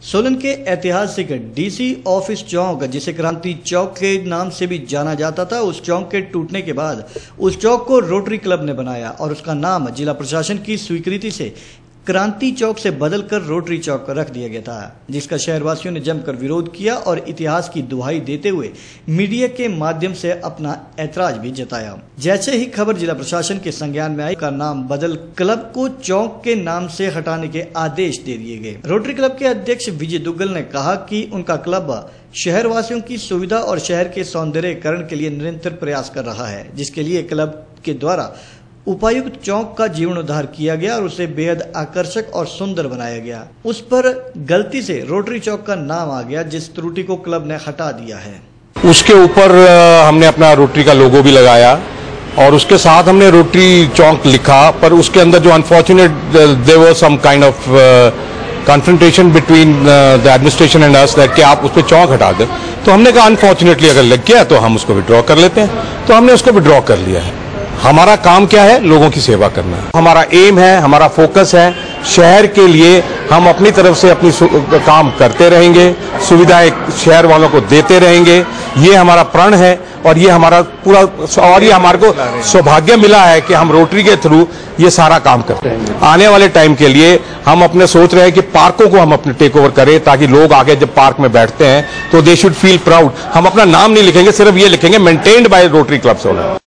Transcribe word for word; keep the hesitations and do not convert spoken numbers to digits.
सोलन के ऐतिहासिक DC office चौक, जिसे क्रांति चौक के नाम से भी जाना जाता था, उस चौक के टूटने के बाद उस चौक को रोटरी क्लब ने बनाया और उसका नाम जिला प्रशासन की स्वीकृति से क्रांति चौक से बदलकर रोटरी चौक रख दिया गया था, जिसका शहरवासियों ने जमकर विरोध किया और इतिहास की दुहाई देते हुए मीडिया के माध्यम से अपना ऐतराज भी जताया। जैसे ही खबर जिला प्रशासन के संज्ञान में आई, का नाम बदल क्लब को चौक के नाम से हटाने के आदेश दे दिए गए। रोटरी क्लब के अध्यक्ष विजय दुग्गल ने कहा कि उनका क्लब शहरवासियों की सुविधा और शहर के सौंदर्यीकरण के लिए निरंतर प्रयास कर रहा है, जिसके लिए क्लब के द्वारा उपायुक्त चौक का जीर्णोद्धार किया गया और उसे बेहद आकर्षक और सुंदर बनाया गया। उस पर गलती से रोटरी चौक का नाम आ गया, जिस त्रुटि को क्लब ने हटा दिया है। उसके ऊपर हमने अपना रोटरी का लोगो भी लगाया और उसके साथ हमने रोटरी चौक लिखा, पर उसके अंदर जो unfortunate there was some kind of confrontation between the administration and us that कि आप उस पर चौक हटा दें। तो हमने कहा अनफॉर्चुनेटली अगर लग गया तो हम उसको विड्रॉ कर लेते हैं, तो हमने उसको विड्रॉ कर लिया है। हमारा काम क्या है? लोगों की सेवा करना है। हमारा एम है, हमारा फोकस है, शहर के लिए हम अपनी तरफ से अपनी काम करते रहेंगे, सुविधाएं शहर वालों को देते रहेंगे। ये हमारा प्रण है और ये हमारा पूरा, और ये हमारे को सौभाग्य मिला है कि हम रोटरी के थ्रू ये सारा काम करते हैं। आने वाले टाइम के लिए हम अपने सोच रहे हैं कि पार्कों को हम अपने टेक ओवर करें, ताकि लोग आगे जब पार्क में बैठते हैं तो दे शुड फील प्राउड। हम अपना नाम नहीं लिखेंगे, सिर्फ ये लिखेंगे maintained by Rotary Club Solan.